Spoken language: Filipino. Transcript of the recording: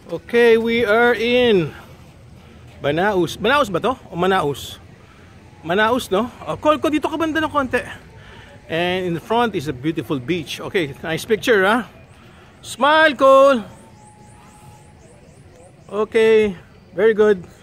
Okay, we are in Manaus. Manaus ba to? O Manaus? Manaus, no? Call ko dito ka banda ng konti. And in the front is a beautiful beach. Okay, nice picture, ha? Smile, Cole! Okay, very good.